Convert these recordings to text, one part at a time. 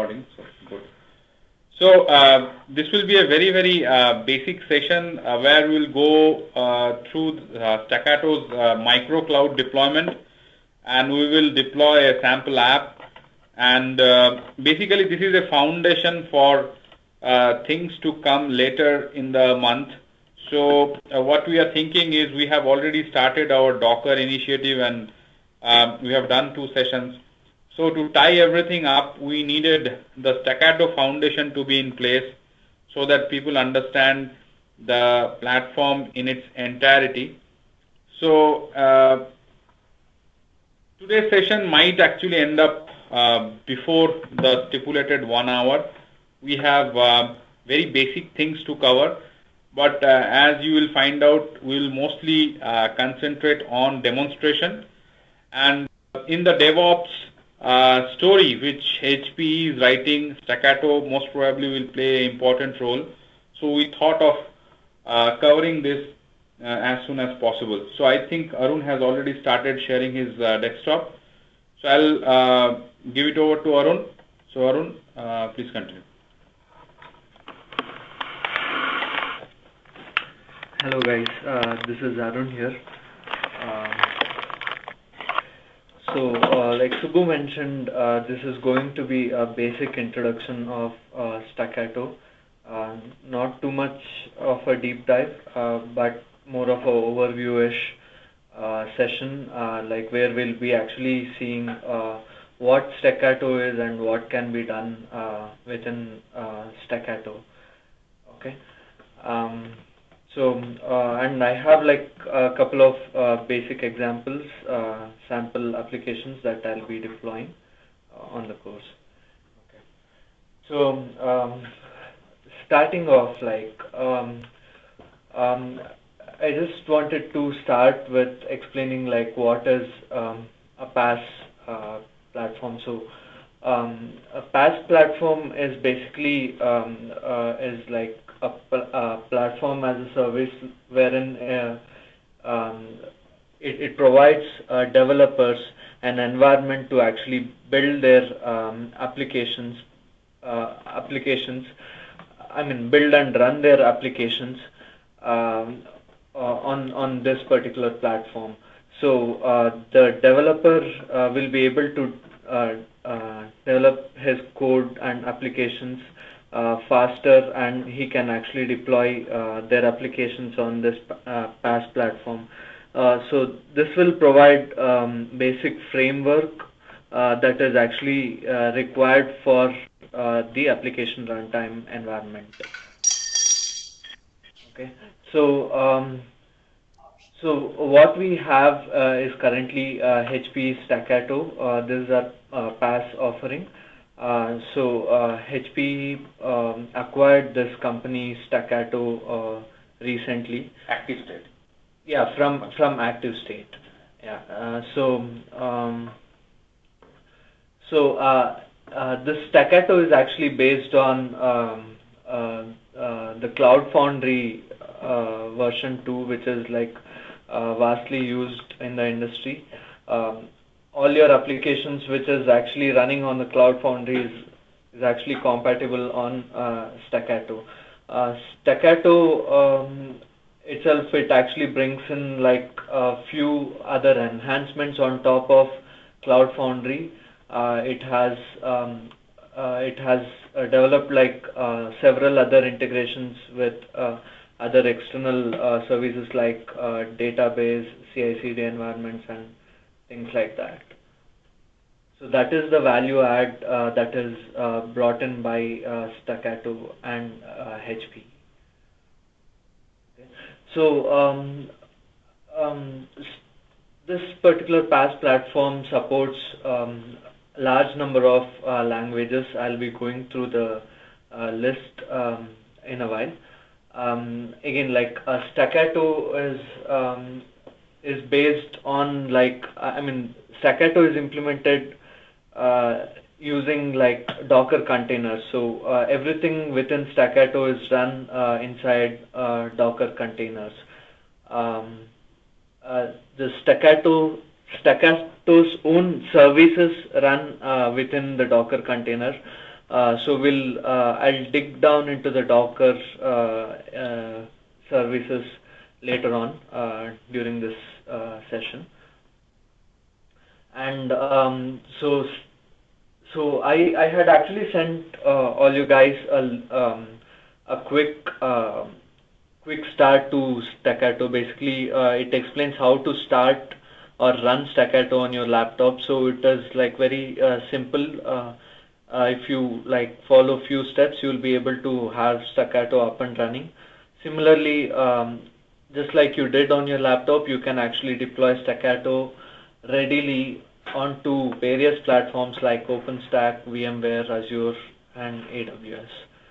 Recording, so good. So this will be a very basic session where we will go through Stackato's micro cloud deployment, and we will deploy a sample app. And basically, this is a foundation for things to come later in the month. So what we are thinking is we have already started our Docker initiative, and we have done 2 sessions. So to tie everything up, we needed the Stackato foundation to be in place so that people understand the platform in its entirety. So today's session might actually end up before the stipulated 1 hour. We have very basic things to cover, but as you will find out, we will mostly concentrate on demonstration. And in the DevOps story which HPE is writing, Stackato most probably will play an important role. So we thought of covering this as soon as possible. So I think Arun has already started sharing his desktop. So I'll give it over to Arun. So Arun, please continue. Hello guys, this is Arun here. Like Subbu mentioned, this is going to be a basic introduction of Stackato. Not too much of a deep dive, but more of an overview-ish session, like where we'll be actually seeing what Stackato is and what can be done within Stackato. Okay. And I have like a couple of basic examples, sample applications that I'll be deploying on the course. Okay. So starting off, like I just wanted to start with explaining like what is a PaaS platform. So a PaaS platform is basically is like a platform as a service wherein it provides developers an environment to actually build their applications. Build and run their applications on this particular platform. So the developer will be able to develop his code and applications faster, and he can actually deploy their applications on this PaaS platform. So this will provide basic framework that is actually required for the application runtime environment. Okay, so what we have is currently HPE Stackato. This is a PaaS offering. HPE acquired this company Stackato recently. ActiveState. Yeah, from ActiveState. Yeah. This Stackato is actually based on the Cloud Foundry version 2, which is like vastly used in the industry. All your applications which is actually running on the Cloud Foundry is actually compatible on Stackato. Stackato itself, it actually brings in like a few other enhancements on top of Cloud Foundry. It has developed like several other integrations with other external services like database, CI/CD environments, and things like that. So that is the value add that is brought in by Stackato and HP. Okay. So this particular PaaS platform supports a large number of languages. I'll be going through the list in a while. Again, like Stackato is based on like Stackato is implemented using like Docker containers. So everything within Stackato is run inside Docker containers. The Stackato's own services run within the Docker container. So I'll dig down into the Docker services later on during this session. And so I had actually sent all you guys a quick start to Stackato. Basically, it explains how to start or run Stackato on your laptop. So it is like very simple. If you like follow few steps, you'll be able to have Stackato up and running. Similarly, just like you did on your laptop, you can actually deploy Stackato readily onto various platforms like OpenStack, VMware, Azure, and AWS.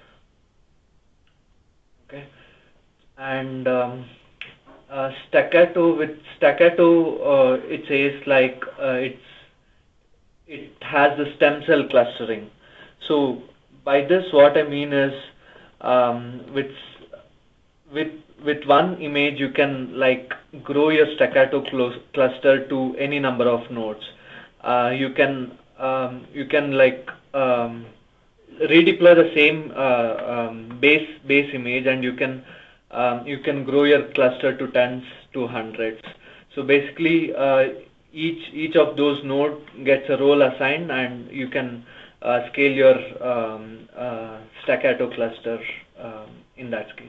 Okay, and Stackato, it says like it has the stem cell clustering. So by this, what I mean is with one image, you can like grow your Stackato cluster to any number of nodes. You can like redeploy the same base image, and you can grow your cluster to tens to hundreds. So basically, each of those nodes gets a role assigned, and you can scale your Stackato cluster in that scale.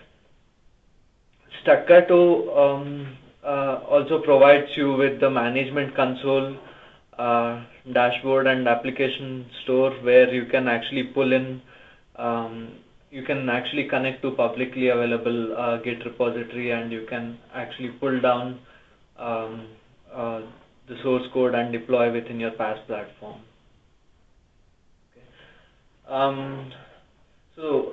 Stackato also provides you with the management console, dashboard, and application store, where you can actually pull in, you can actually connect to publicly available Git repository, and you can actually pull down the source code and deploy within your PaaS platform. Okay. So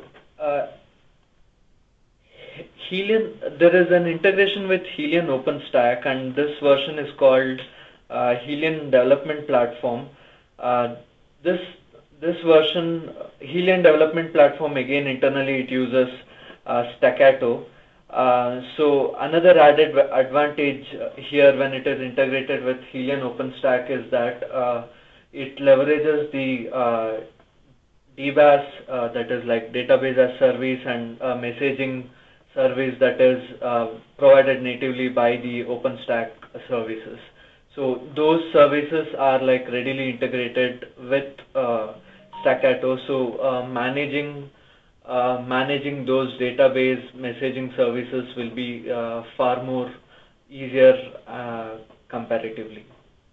Helion, there is an integration with Helion OpenStack, and this version is called Helion Development Platform. This version, Helion Development Platform, again internally it uses Stackato. So another added advantage here when it is integrated with Helion OpenStack is that it leverages the DBaaS, that is like database as service, and messaging service that is provided natively by the OpenStack services. So those services are like readily integrated with Stackato. So managing those database messaging services will be far more easier comparatively.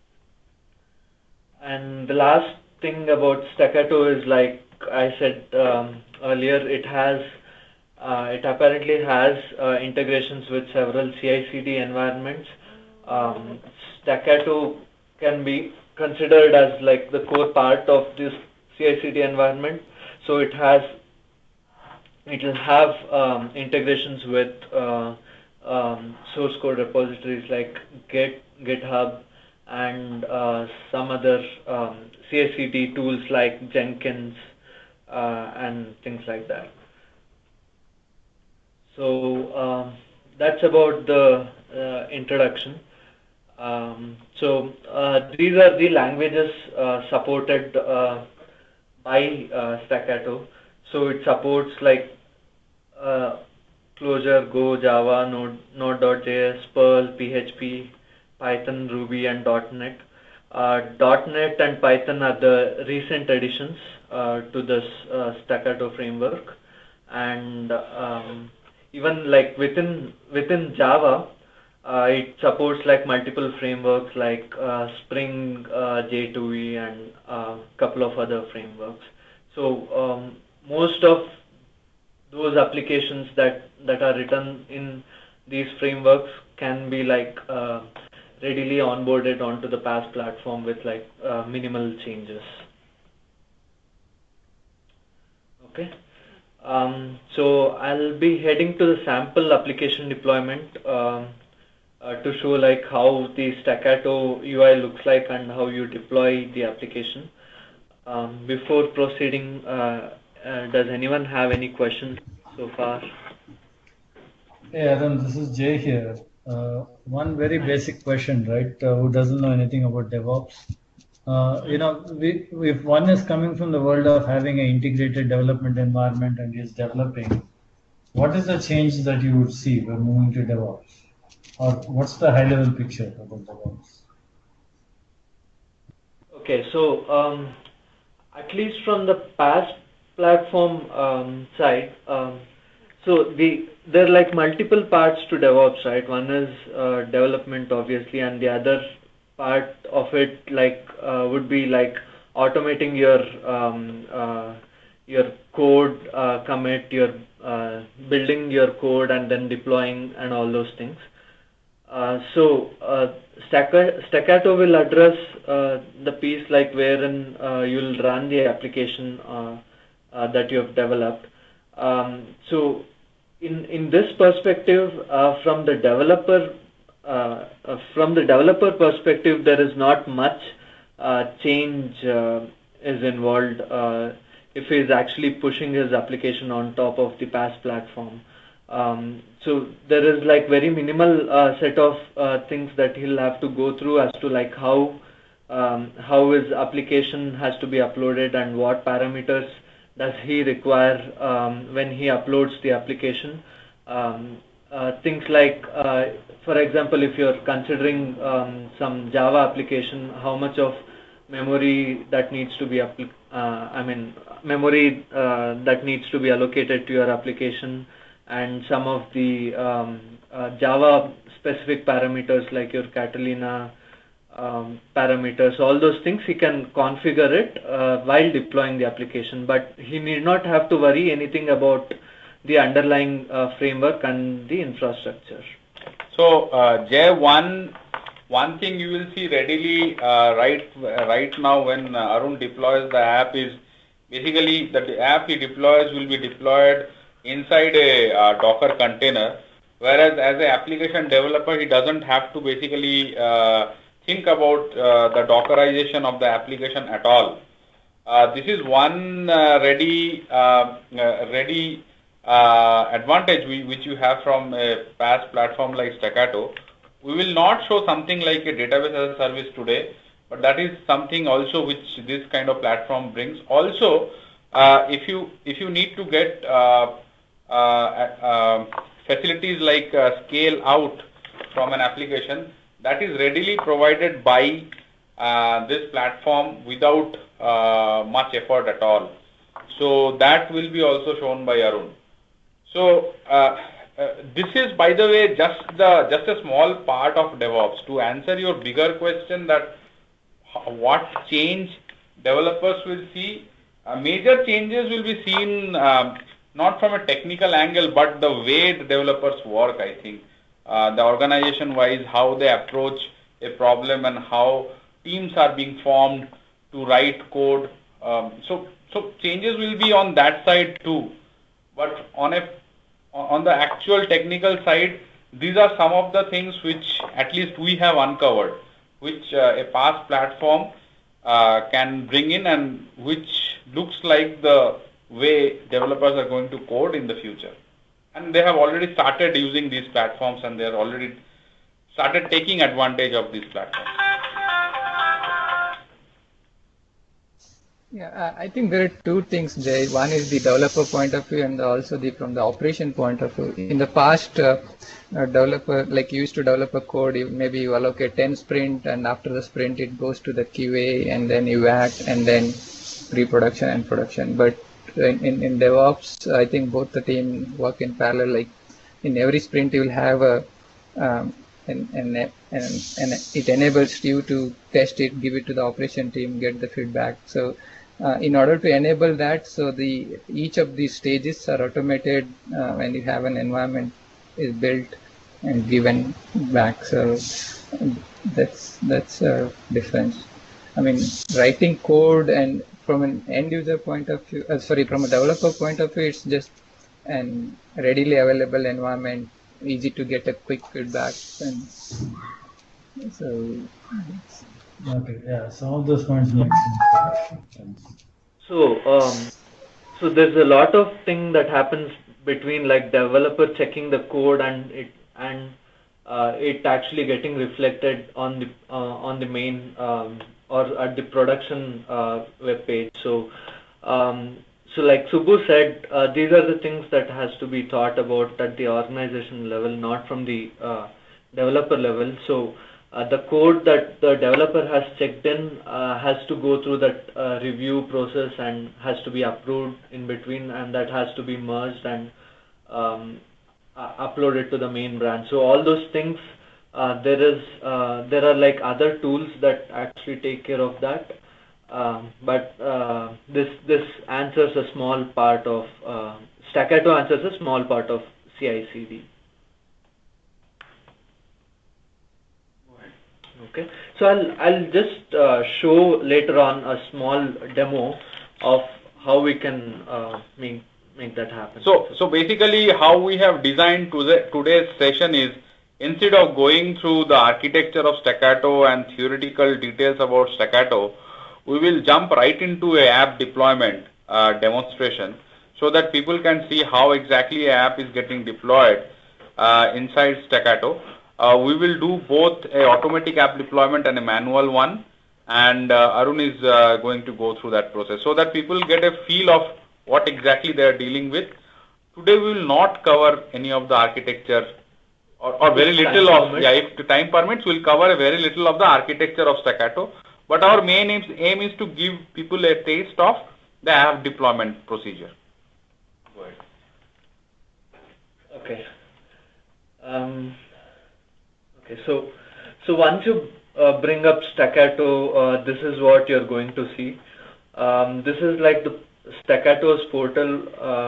And the last thing about Stackato is, like I said earlier, it apparently has integrations with several CI/CD environments. Stackato can be considered as like the core part of this CI/CD environment. So it will have integrations with source code repositories like Git, GitHub, and some other CI/CD tools like Jenkins and things like that. So that's about the introduction. So these are the languages supported by Stackato. So it supports like Clojure, Go, Java, Node.js, Perl, PHP, Python, Ruby, and .NET. .NET and Python are the recent additions to this Stackato framework, and even like within Java, it supports like multiple frameworks like Spring, J2E, and a couple of other frameworks. So most of those applications that are written in these frameworks can be like readily onboarded onto the PaaS platform with like minimal changes. Okay. So I'll be heading to the sample application deployment to show like how the Stackato UI looks like and how you deploy the application. Before proceeding, does anyone have any questions so far? Hey Adam, this is Jay here. One very basic question, right? Who doesn't know anything about DevOps? If one is coming from the world of having an integrated development environment and is developing, what is the change that you would see when moving to DevOps? Or what's the high-level picture about DevOps? Okay, so at least from the PaaS platform side, so there are like multiple parts to DevOps, right? One is development, obviously, and the other part of it would be like automating your code commit, your building your code and then deploying and all those things. So Stackato will address the piece like wherein you'll run the application that you have developed. So in this perspective, from the developer perspective, there is not much change is involved if he is actually pushing his application on top of the PaaS platform. So there is like very minimal set of things that he'll have to go through as to like how his application has to be uploaded and what parameters does he require when he uploads the application. Things like, for example, if you're considering some Java application, how much of memory that needs to be memory that needs to be allocated to your application, and some of the Java specific parameters like your Catalina parameters, all those things he can configure it while deploying the application, but he need not have to worry anything about the underlying framework and the infrastructure. So Jay, one thing you will see readily right now when Arun deploys the app is basically that the app he deploys will be deployed inside a Docker container, whereas as an application developer he doesn't have to basically think about the Dockerization of the application at all. This is one ready advantage which you have from a PaaS platform like Stackato. We will not show something like a database as a service today, but that is something also which this kind of platform brings. Also, if you need to get facilities like scale out from an application, that is readily provided by this platform without much effort at all. So that will be also shown by Arun. So this is, by the way, just a small part of DevOps. To answer your bigger question that what change developers will see, major changes will be seen not from a technical angle, but the way the developers work, I think. The organization-wise, how they approach a problem and how teams are being formed to write code. So changes will be on that side too. But on the actual technical side, these are some of the things which at least we have uncovered, which a PaaS platform can bring in and which looks like the way developers are going to code in the future. And they have already started using these platforms and they are already started taking advantage of these platforms. Yeah, I think there are two things, Jay. One is the developer point of view and also from the operation point of view. In the past, developer, like you used to develop a code, maybe you allocate 10 sprint and after the sprint it goes to the QA and then evac and then pre-production and production. But in DevOps, I think both the team work in parallel. Like in every sprint, you will have and it enables you to test it, give it to the operation team, get the feedback. So in order to enable that, so each of these stages are automated when you have an environment is built and given back. So that's a difference. I mean, writing code and from an end user point of view, from a developer point of view, it's just an readily available environment, easy to get a quick feedback, and so. Okay, yeah, some of those points make sense. So there's a lot of thing that happens between like developer checking the code and it actually getting reflected on the main or at the production web page. So so like Subbu said, these are the things that has to be thought about at the organization level, not from the developer level. So the code that the developer has checked in has to go through that review process and has to be approved in between, and that has to be merged and uploaded to the main branch. So all those things, there are like other tools that actually take care of that. But this answers a small part of Stackato answers a small part of CI/CD. Okay, so I'll just show later on a small demo of how we can make that happen. So basically, how we have designed today's session is, instead of going through the architecture of Stackato and theoretical details about Stackato, we will jump right into a app deployment demonstration, so that people can see how exactly an app is getting deployed inside Stackato. We will do both a automatic app deployment and a manual one, and Arun is going to go through that process so that people get a feel of what exactly they are dealing with. Today we will not cover any of the architecture or very little of, if the time permits, we'll cover very little of the architecture of Stackato. But our main aim is to give people a taste of the app deployment procedure. Go ahead. Okay. Okay. So once you bring up Stackato, this is what you're going to see. This is like the Stackato's portal.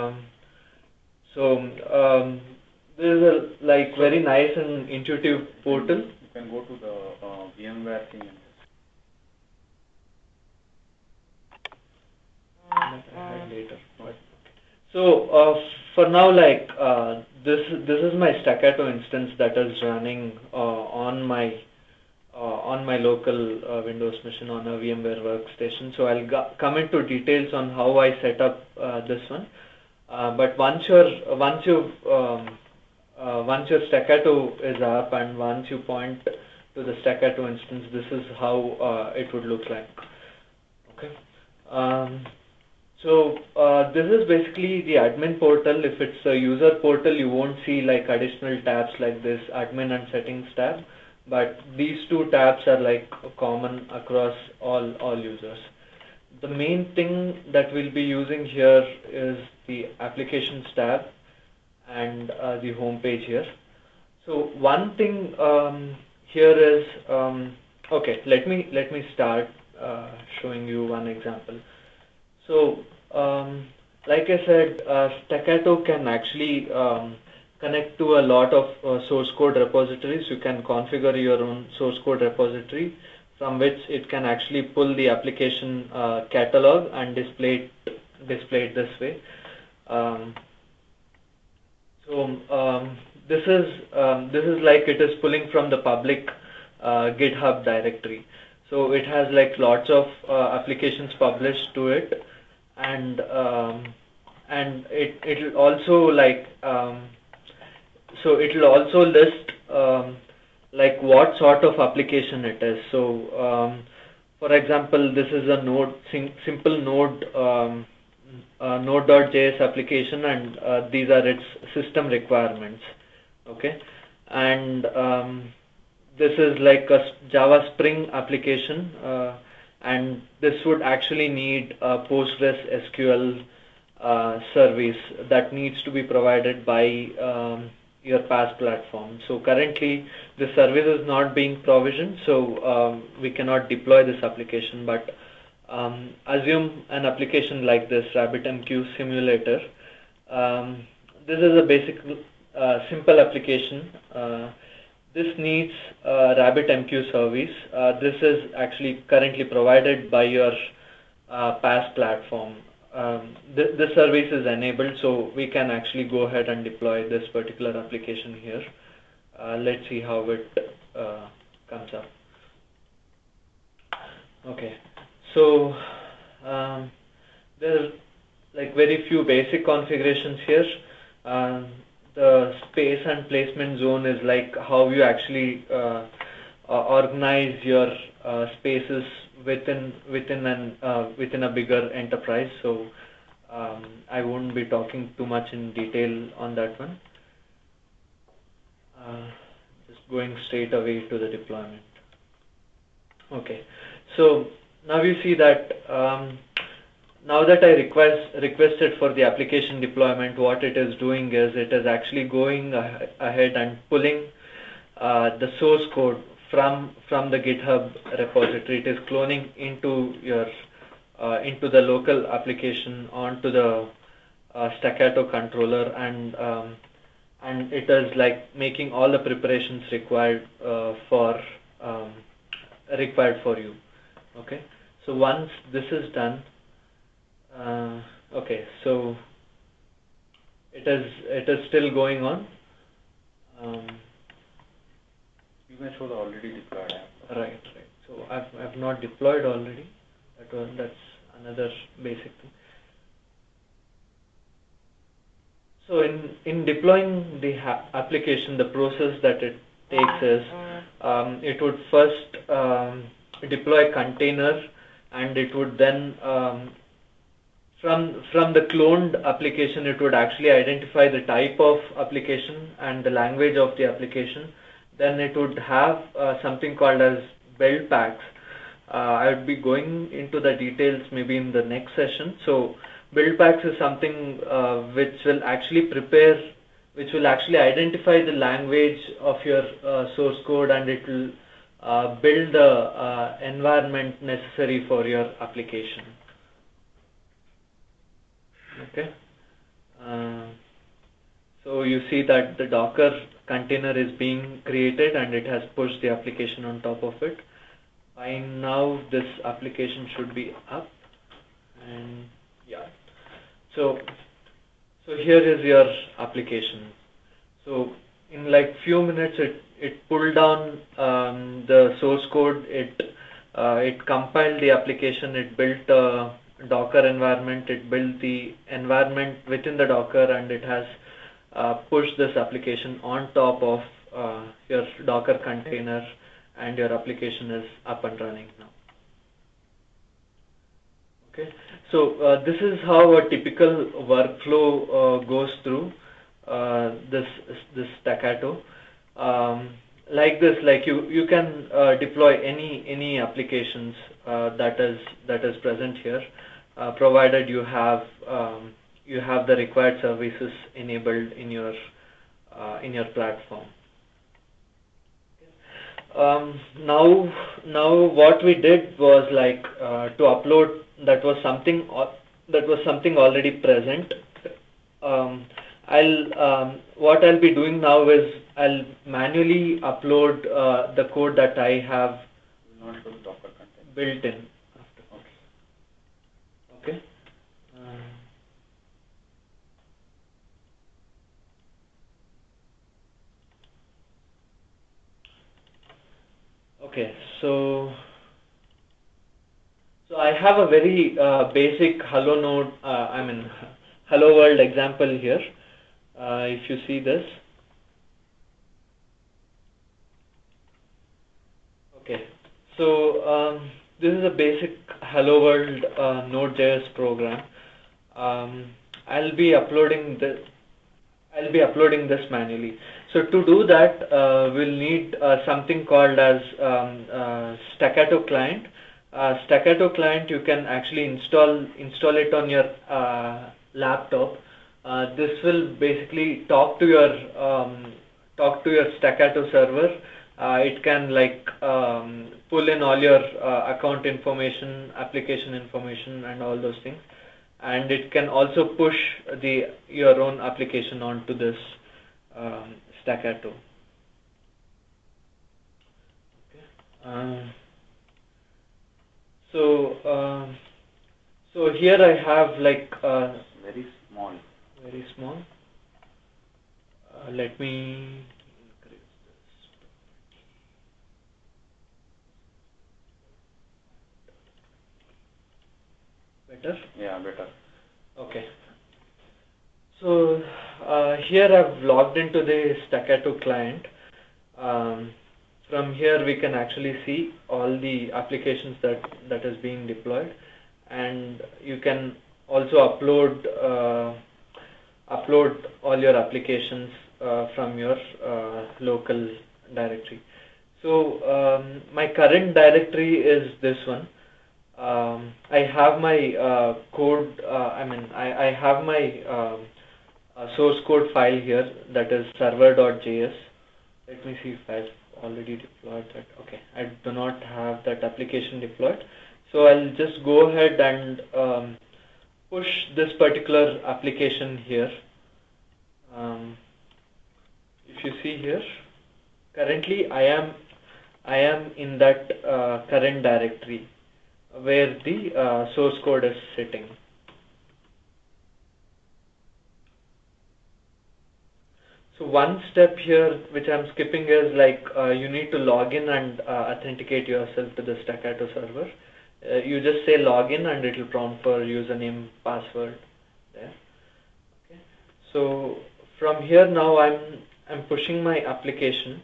This is a like very nice and intuitive portal. You can go to the VMware thing. Later. So for now, like this is my Stackato instance that is running on my local Windows machine on a VMware workstation. So I'll come into details on how I set up this one. But once your Stackato is up and once you point to the Stackato instance, this is how it would look like. Okay. So this is basically the admin portal. If it's a user portal, you won't see like additional tabs like this admin and settings tab, but these two tabs are like common across all users. The main thing that we'll be using here is the applications tab and the home page here. So one thing here is okay. Let me start showing you one example. So, like I said, Stackato can actually connect to a lot of source code repositories. You can configure your own source code repository from which it can actually pull the application catalog and display it this way. This is like it is pulling from the public GitHub directory. So it has like lots of applications published to it, and it'll also like so it'll also list like what sort of application it is. So for example, this is a simple Node Node.js application, and these are its system requirements. Okay, and this is like a Java Spring application, and this would actually need a Postgres SQL service that needs to be provided by your PaaS platform. So currently the service is not being provisioned, so we cannot deploy this application. But assume an application like this, RabbitMQ Simulator. This is a basic simple application. This needs RabbitMQ service. This is actually currently provided by your PaaS platform. This service is enabled, so we can actually go ahead and deploy this particular application here. Let's see how it comes up. Okay, so there are like very few basic configurations here. the space and placement zone is like how you actually organize your spaces within a bigger enterprise. So I won't be talking too much in detail on that one. Just going straight away to the deployment. Okay, so now you see that now that I requested for the application deployment, what it is doing is it is actually going ahead and pulling the source code from the GitHub repository. It is cloning into your into the local application onto the Stackato controller, and it is like making all the preparations required for you. Okay, so once this is done, okay, so it is still going on. You can show the already deployed app. Right. So I've not deployed already. That's another basic thing. So in deploying the application, the process that it takes is it would first deploy a container, and it would then from the cloned application, it would actually identify the type of application and the language of the application. Then it would have something called as build packs. I would be going into the details maybe in the next session. So build packs is something which will actually identify the language of your source code, and it will build the environment necessary for your application. Okay. So you see that the Docker container is being created, and it has pushed the application on top of it. By now this application should be up, and yeah. So here is your application. So in like few minutes it pulled down the source code, it compiled the application, it built a Docker environment, it built the environment within the Docker, and it has pushed this application on top of your Docker container, and your application is up and running now. Okay, so this is how a typical workflow goes through this Stackato. Like this, like you can deploy any applications that is present here, provided you have the required services enabled in your platform. Now what we did was like to upload that was something already present. What I'll be doing now is I'll manually upload the code that I have built in. Okay. Okay, so I have a very basic Hello World example here. If you see this, okay. So this is a basic Hello World Node.js program. I'll be uploading this manually. So to do that, we'll need something called as Stackato client. Stackato client, you can actually install it on your laptop. This will basically talk to your Stackato server. It can like pull in all your account information, application information, and all those things. And it can also push your own application onto this Stackato. Okay. So here I have like very small. Let me increase this. Better? Yeah, better. Okay. So here I've logged into the Stackato client. From here we can actually see all the applications that is being deployed, and you can also upload all your applications from your local directory. So my current directory is this one. I have my code, I have my source code file here, that is server.js. Let me see if I've already deployed that. Okay, I do not have that application deployed. So I'll just go ahead and push this particular application here. If you see here, currently I am in that current directory where the source code is sitting. So one step here which I'm skipping is like you need to log in and authenticate yourself to the Stackato server. You just say login and it will prompt for username, password there. Okay. So from here now I'm pushing my application.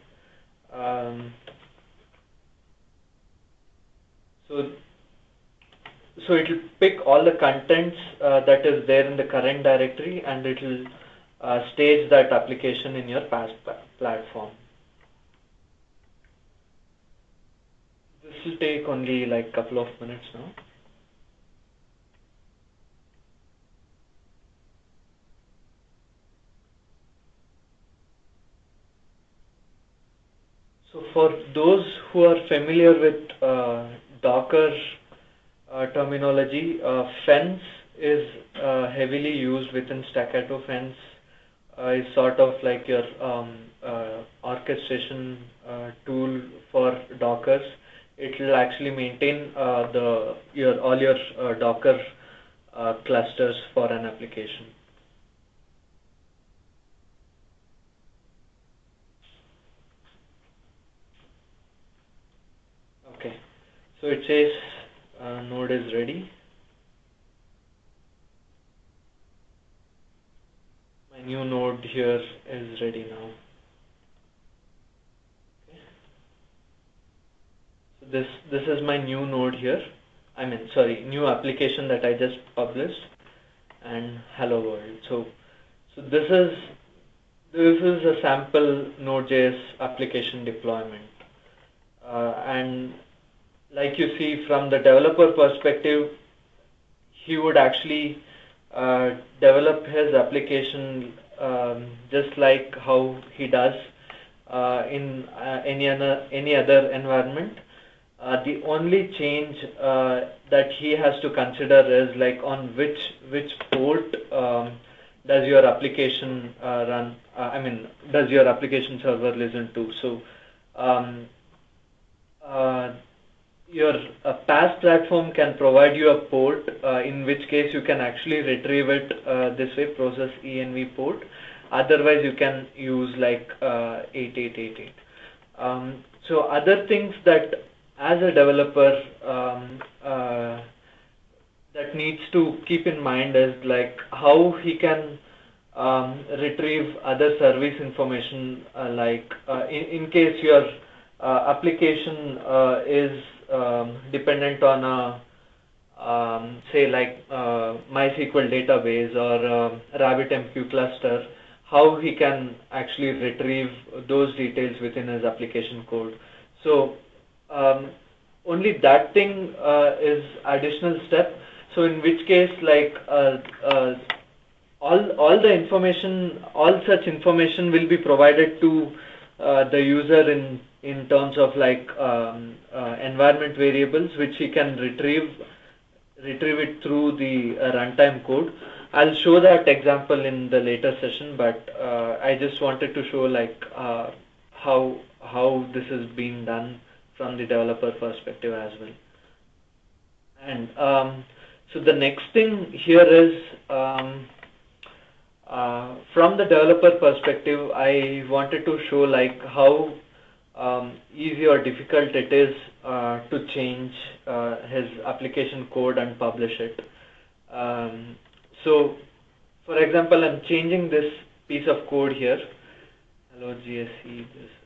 So it will pick all the contents that is there in the current directory, and it will stage that application in your PaaS platform. This will take only like a couple of minutes now. So for those who are familiar with Docker terminology, Fence is heavily used within Stackato. Fence is sort of like your orchestration tool for Dockers. It will actually maintain all your Docker clusters for an application. Okay, so it says node is ready. My new node here is ready now. Okay. So this is my new node here. New application that I just published, and hello world. So this is a sample Node.js application deployment, and like you see from the developer perspective, he would actually develop his application just like how he does in any other environment. The only change that he has to consider is like on which port does your application run? Does your application server listen to? So your PaaS platform can provide you a port, in which case you can actually retrieve it this way, process env port. Otherwise, you can use like 8888. So other things that as a developer that needs to keep in mind is like how he can retrieve other service information, in case your application is dependent on a say like MySQL database or RabbitMQ cluster, how he can actually retrieve those details within his application code. So only that thing is additional step. So in which case like all the information, all such information will be provided to the user in terms of like environment variables, which he can retrieve it through the runtime code. I'll show that example in the later session, but I just wanted to show like how this is being done from the developer perspective as well. And so the next thing here is from the developer perspective, I wanted to show like how easy or difficult it is to change his application code and publish it. So for example, I'm changing this piece of code here. Hello GSE.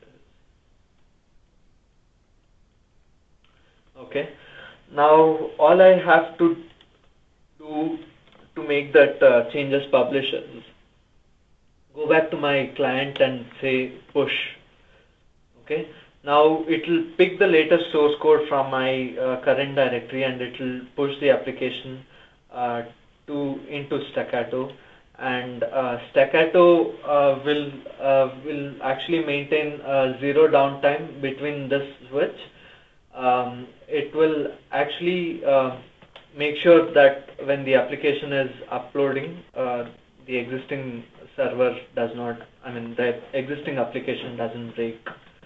Okay. Now all I have to do to make that changes publish is go back to my client and say push. Okay. Now it will pick the latest source code from my current directory and it will push the application into Stackato, and Stackato will actually maintain zero downtime between this switch. It will actually make sure that when the application is uploading, the existing server does not, the existing application doesn't break.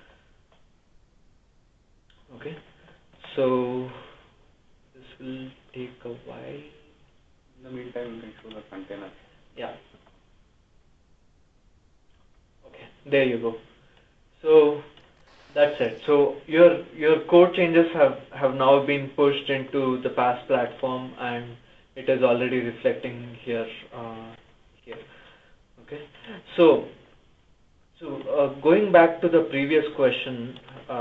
Okay, so this will take a while. In the meantime, you can show the container. Yeah. Okay, there you go. So that's it. So your code changes have now been pushed into the PaaS platform, and it is already reflecting here. Here. Okay. So going back to the previous question,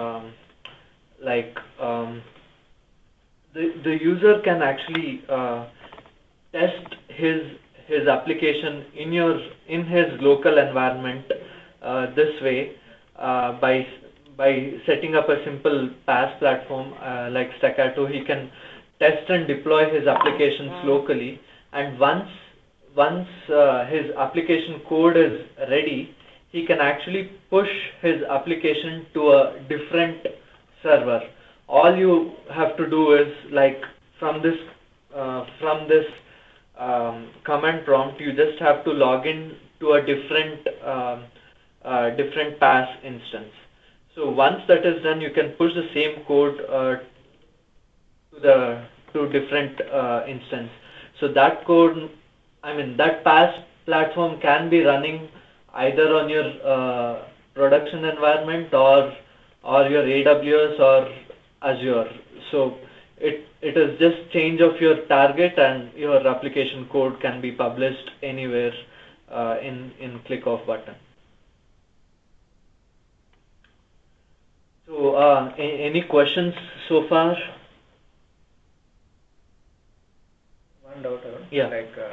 the user can actually test his application in his local environment this way by setting up a simple PaaS platform like Stackato. He can test and deploy his applications locally, and once his application code is ready, he can actually push his application to a different server. All you have to do is, like, from this command prompt, you just have to log in to a different PaaS instance. So once that is done, you can push the same code to different instance. So that code, that PaaS platform can be running either on your production environment or your AWS or Azure. So it is just change of your target, and your application code can be published anywhere in click of button. So any questions so far? One doubt, Arun. Yeah.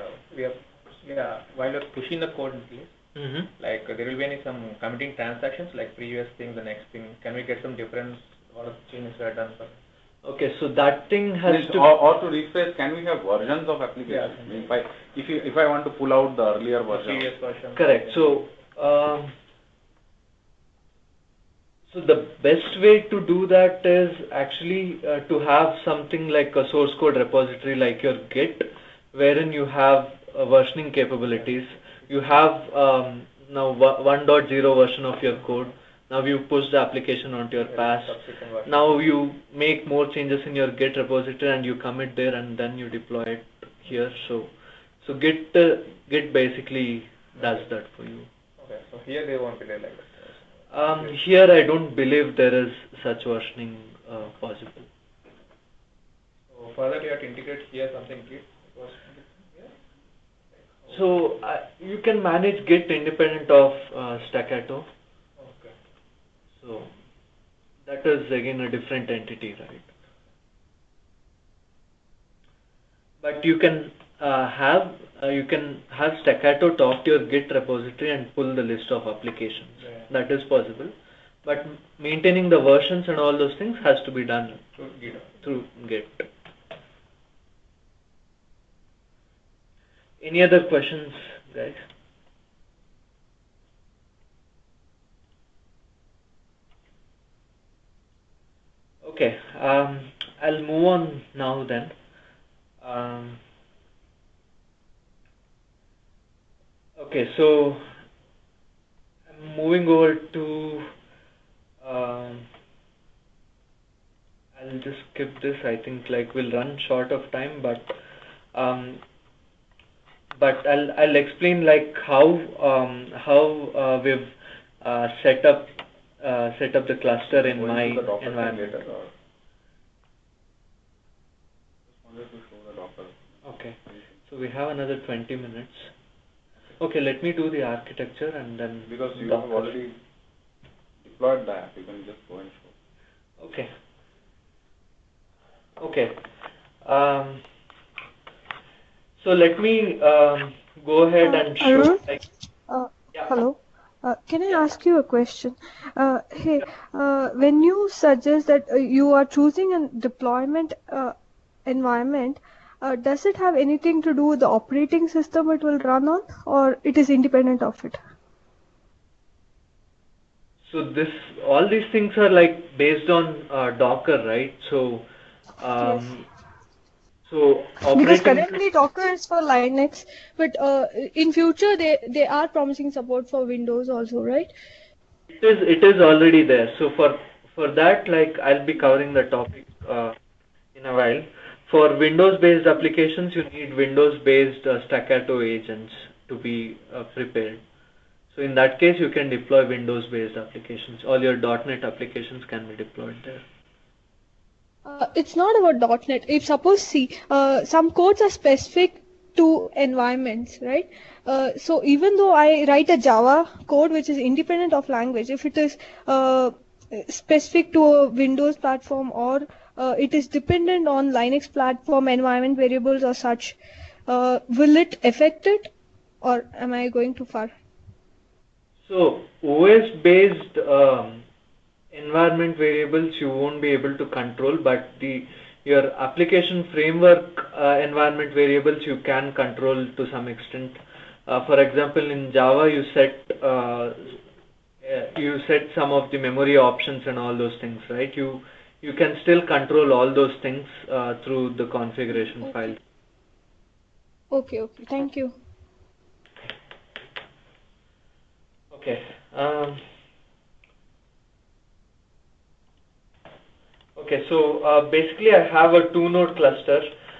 While you're pushing the code in place, Mm-hmm. there will be some committing transactions, like previous thing, the next thing. Can we get some difference? What are the changes were done for? Okay, so that thing has to... Or to rephrase, can we have versions of applications? Yeah. If I want to pull out the earlier version. Previous version. Correct. So, so the best way to do that is actually to have something like a source code repository like your Git, wherein you have versioning capabilities. You have now 1.0 version of your code. Now you push the application onto your PaaS. Now you make more changes in your Git repository and you commit there, and then you deploy it here. So Git basically does that for you. Okay, so here they won't be there like that. Here I don't believe there is such versioning possible. So further you have to integrate here something Git. So you can manage Git independent of Stackato. Okay. So that is again a different entity, right? But you can have Stackato talk to your Git repository and pull the list of applications. Yeah. That is possible. But maintaining the versions and all those things has to be done through Git. Any other questions, guys? Okay, I'll move on now then. Okay, so I'm moving over to, I'll just skip this. I think we'll run short of time, but I'll explain how we've set up the cluster in my environment. Okay, so we have another 20 minutes. Okay, let me do the architecture and then. Because you have already deployed the app, you can just go and show. Okay. Okay. So let me go ahead and show. Arun? Yeah. Hello. Can I ask you a question? When you suggest that you are choosing a deployment environment, does it have anything to do with the operating system it will run on, or it is independent of it? So all these things are like based on Docker, right? So, Yes. so Because operating. currently Docker is for Linux, but in future they are promising support for Windows also, right? It is already there. So for that, like I'll be covering the topic in a while. For Windows-based applications, you need Windows-based Stackato agents to be prepared. So in that case, you can deploy Windows-based applications. All your .NET applications can be deployed there. It's not about .NET. If suppose some codes are specific to environments, right? So even though I write a Java code which is independent of language, if it is specific to a Windows platform or it is dependent on Linux platform environment variables or such, will it affect it, or am I going too far? So OS-based environment variables you won't be able to control, but your application framework environment variables you can control to some extent. For example, in Java you set some of the memory options and all those things, right? You can still control all those things through the configuration file. Okay. Thank you. Okay. Okay, so basically I have a 2-node cluster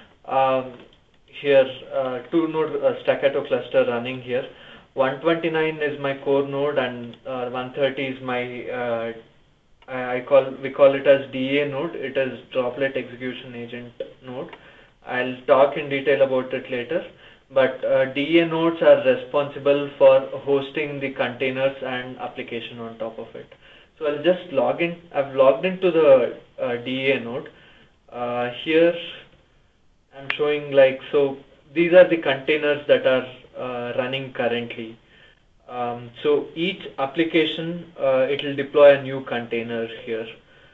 here, 2-node Stackato cluster running here. 129 is my core node and 130 is my we call it as DA node. It is Droplet Execution Agent node. I'll talk in detail about it later. But DA nodes are responsible for hosting the containers and application on top of it. So I'll just log in. I've logged into the DA node. Here I'm showing so these are the containers that are running currently. So each application it will deploy a new container here.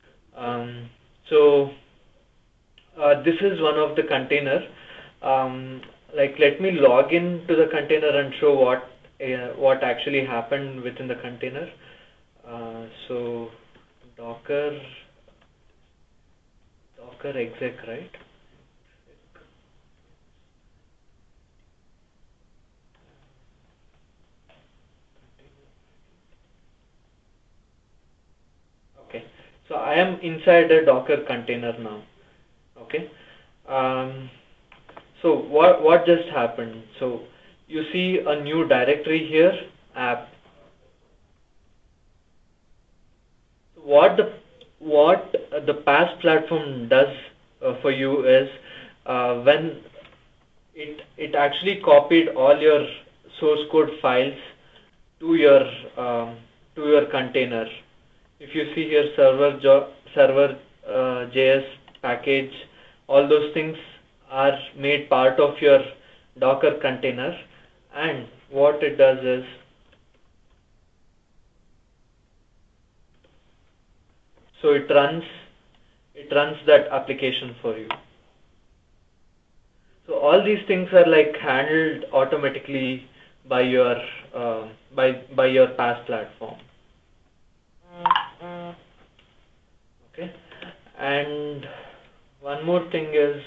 So this is one of the containers. Let me log in to the container and show what actually happened within the container. So Docker exec, right? Okay, so I am inside a Docker container now. Okay, so what just happened? So you see a new directory here, app. What the PaaS platform does for you is when it actually copied all your source code files to your container. If you see here server JS package, all those things are made part of your Docker container, and what it does is so it runs that application for you. So all these things are handled automatically by your by your PaaS platform. Okay, and one more thing is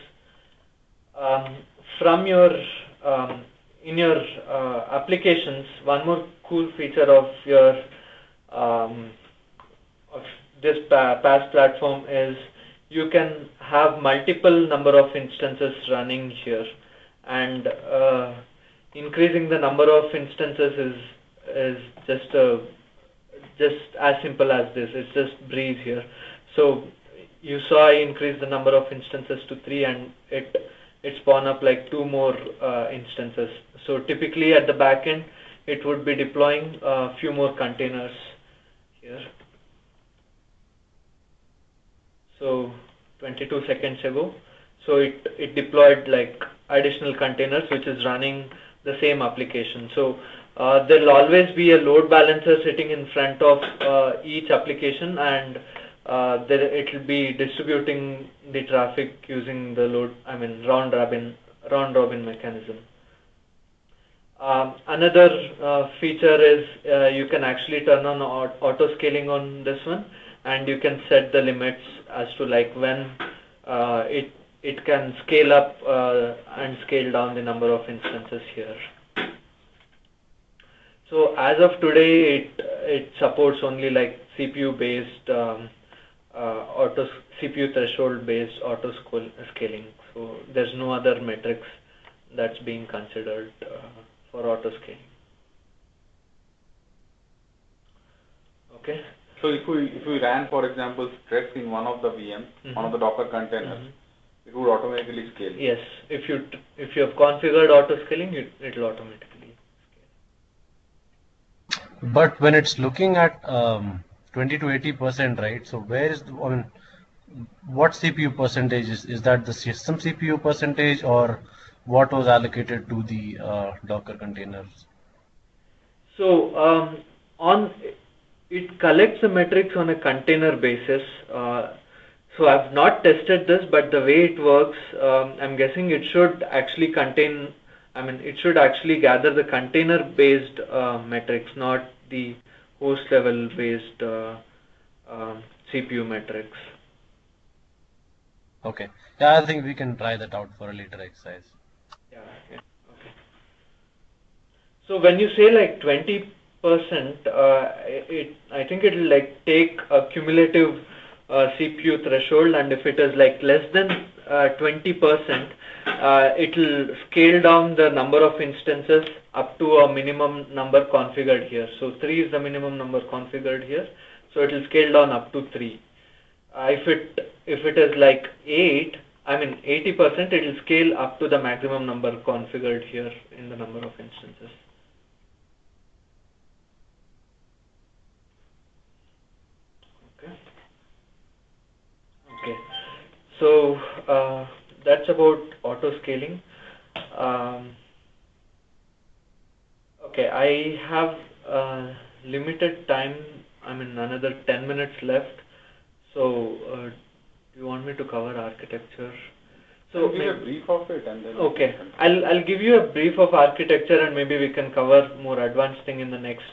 from your in your applications, one more cool feature of your of this PaaS platform is you can have multiple number of instances running here, and increasing the number of instances is just as simple as this. It's just breeze here. So you saw I increased the number of instances to 3, and it spawn up like 2 more instances. So typically at the back end, it would be deploying a few more containers here. So 22 seconds ago, so it deployed like additional containers which is running the same application. So there'll always be a load balancer sitting in front of each application, and it will be distributing the traffic using the round robin mechanism. Another feature is you can actually turn on auto scaling on this one, and you can set the limits as to like when it can scale up and scale down the number of instances here. So as of today, it supports only like CPU based CPU threshold based auto scaling. So there's no other metrics that's being considered for auto scaling. Okay. So if we ran, for example, stress in one of the VMs, one of the Docker containers, it would automatically scale. Yes, if you have configured auto scaling, it will automatically scale. But when it's looking at 20 to 80%, right? So where is what CPU percentage is that the system CPU percentage, or what was allocated to the Docker containers? So it collects the metrics on a container basis. So I've not tested this, but the way it works, I'm guessing it should actually contain, it should actually gather the container based metrics, not the host level based CPU metrics. Okay. Yeah, I think we can try that out for a later exercise. Yeah. Okay. So when you say like 20%, I think it will like take a cumulative CPU threshold, and if it is like less than 20%, it will scale down the number of instances up to a minimum number configured here. So 3 is the minimum number configured here, so it will scale down up to 3. If it is like 80%, it will scale up to the maximum number configured here in the number of instances. Okay, so that's about auto scaling. Okay, I have limited time. Another 10 minutes left. So, do you want me to cover architecture? So give a brief of it, and then. Okay, I'll give you a brief of architecture, and maybe we can cover more advanced thing in the next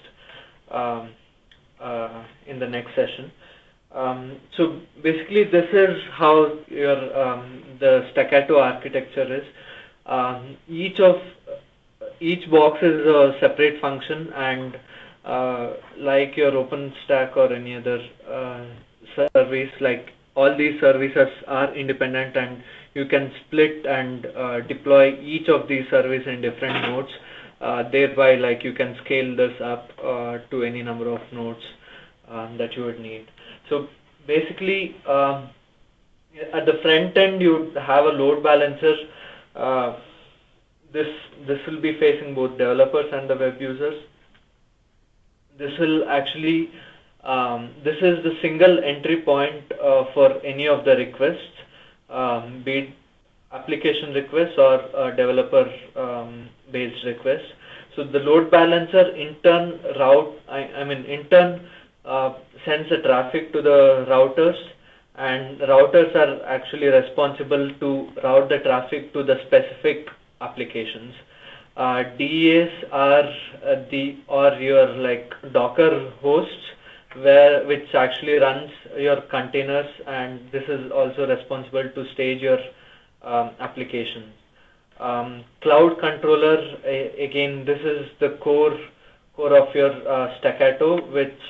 session. So basically, this is how your the Stackato architecture is. Each box is a separate function, and like your OpenStack or any other service, like all these services are independent, and you can split and deploy each of these services in different nodes. Thereby, like you can scale this up to any number of nodes that you would need. So basically, at the front end, you have a load balancer. This will be facing both developers and the web users. This will actually this is the single entry point for any of the requests, be it application requests or developer based requests. So the load balancer in turn sends the traffic to the routers, and routers are actually responsible to route the traffic to the specific applications. DEAs are your like Docker hosts, which actually runs your containers, and this is also responsible to stage your applications. Cloud controller, again, this is the core of your Stackato,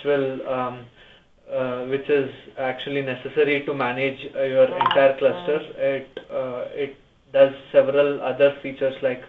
which is actually necessary to manage your entire cluster. It does several other features like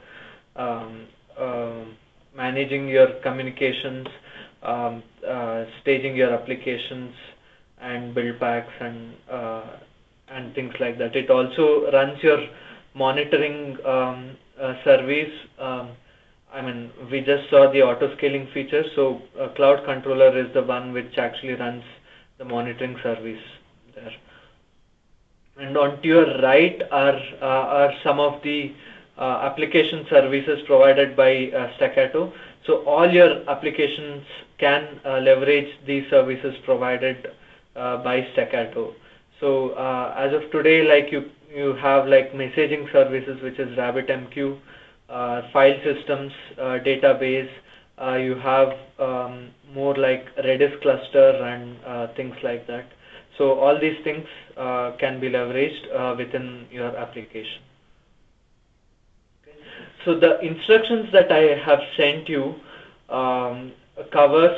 managing your communications, staging your applications, and build packs and things like that. It also runs your monitoring service. I mean, we just saw the auto scaling feature, so Cloud Controller is the one which actually runs the monitoring service there. And on to your right are some of the application services provided by Stackato. So all your applications can leverage these services provided by Stackato. So as of today, like you have like messaging services, which is RabbitMQ, file systems, database. You have more like Redis cluster and things like that. So all these things can be leveraged within your application. Okay. So the instructions that I have sent you covers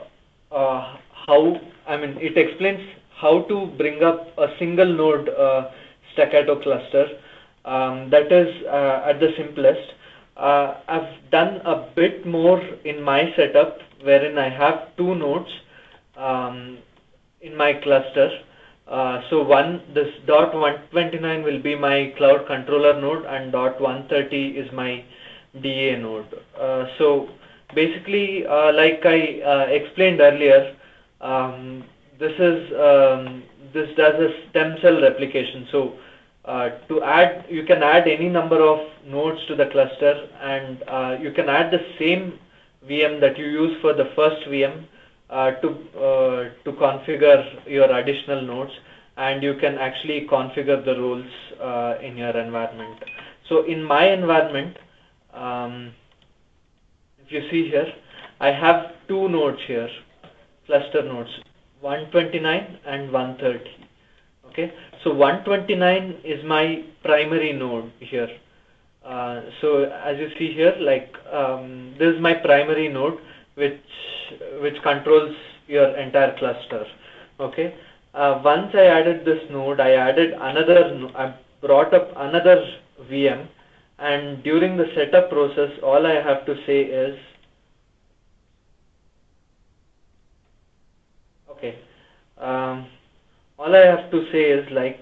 how, I mean, it explains how to bring up a single node Stackato cluster. That is at the simplest. I've done a bit more in my setup, wherein I have two nodes in my cluster. So this .129 will be my Cloud Controller node, and .130 is my DA node. So basically, like I explained earlier, this does a stem cell replication. So to add, you can add any number of nodes to the cluster, and you can add the same VM that you use for the first VM to configure your additional nodes, and you can actually configure the roles in your environment. So in my environment, if you see here, I have two nodes here, cluster nodes, 129 and 130. Okay, so 129 is my primary node here. So as you see here, like this is my primary node, which controls your entire cluster. Okay. Once I added this node, I brought up another VM, and during the setup process, all I have to say is, okay, all I have to say is like,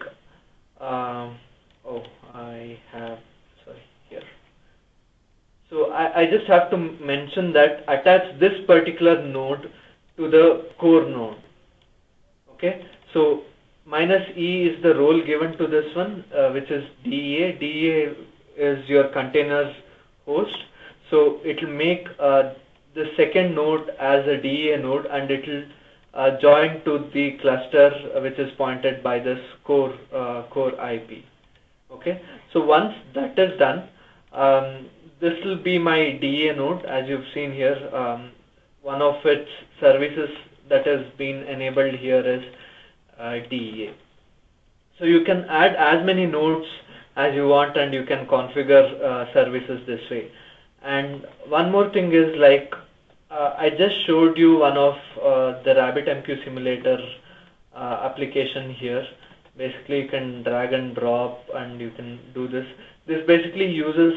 So I just have to mention that attach this particular node to the core node. Okay, so -E is the role given to this one, which is DEA. DEA is your container host. So it will make the second node as a DEA node, and it will join to the cluster which is pointed by this core IP. Okay, so once that is done, this will be my DEA node. As you've seen here, one of its services that has been enabled here is DEA. So you can add as many nodes as you want, and you can configure services this way. And one more thing is, like, I just showed you one of the RabbitMQ simulator application here. Basically, you can drag and drop, and you can do this. This basically uses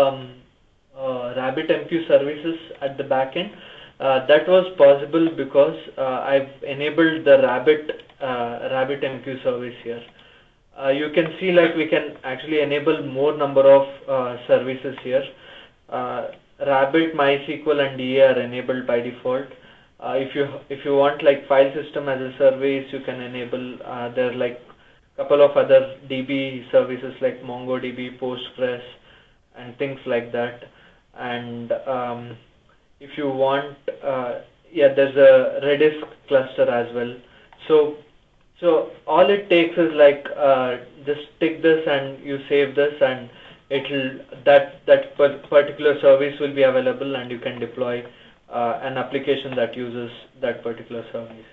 RabbitMQ services at the back end. That was possible because I've enabled the RabbitMQ service here. You can see, like, we can actually enable more number of services here. Rabbit, MySQL, and DEA are enabled by default. If you want like file system as a service, you can enable. There are like couple of other DB services like MongoDB, Postgres, and things like that. And if you want, there's a Redis cluster as well. So all it takes is like just tick this and you save this, and that particular service will be available, and you can deploy an application that uses that particular service.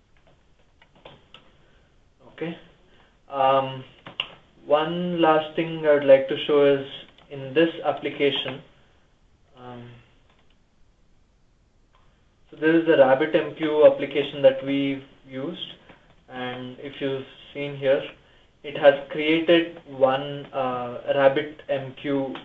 Okay. One last thing I would like to show is in this application. So this is the RabbitMQ application that we've used, and if you've seen here, it has created one RabbitMQ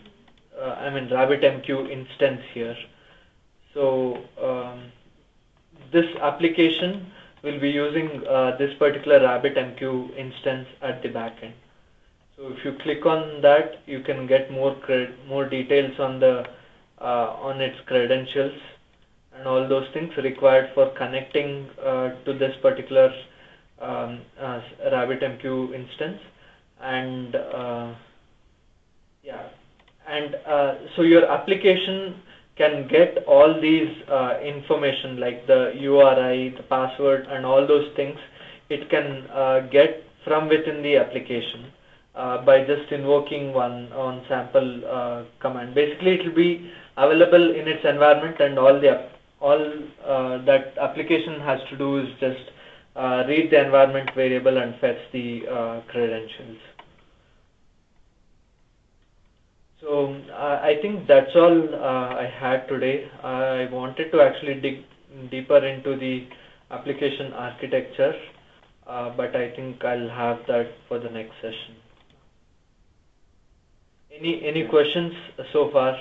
instance here. So this application will be using this particular RabbitMQ instance at the backend. So if you click on that, you can get more details on the on its credentials and all those things required for connecting to this particular RabbitMQ instance. And yeah, and so your application can get all these information like the URI, the password, and all those things. It can get from within the application by just invoking one on sample command. Basically, it will be available in its environment, and all that application has to do is just read the environment variable and fetch the credentials. So I think that's all I had today. I wanted to actually dig deeper into the application architecture, but I think I'll have that for the next session. Any questions so far?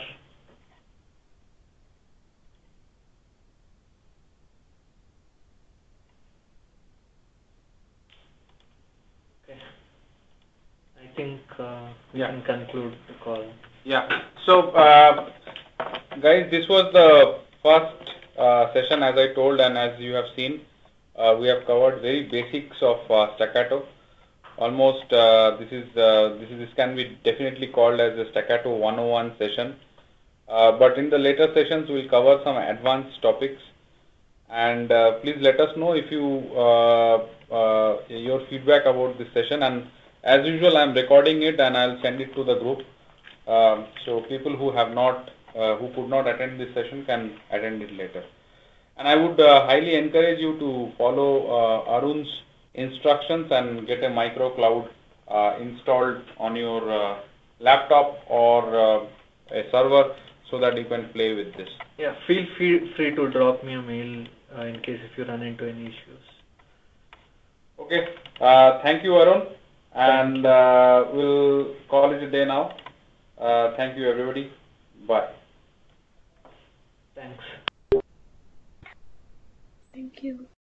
Okay. I think we can conclude the call. Yeah. So, guys, this was the first session, as I told, and as you have seen, we have covered very basics of Stackato. Almost this can be definitely called as a Stackato 101 session. But in the later sessions, we'll cover some advanced topics. And please let us know if you your feedback about this session. And as usual, I'm recording it and I'll send it to the group. So people who have not, who could not attend this session can attend it later. And I would highly encourage you to follow Arun's instructions and get a micro cloud installed on your laptop or a server so that you can play with this. Yeah, feel free to drop me a mail in case if you run into any issues. Okay, thank you, Arun, and we'll call it a day now. Thank you, everybody. Bye. Thanks. Thank you.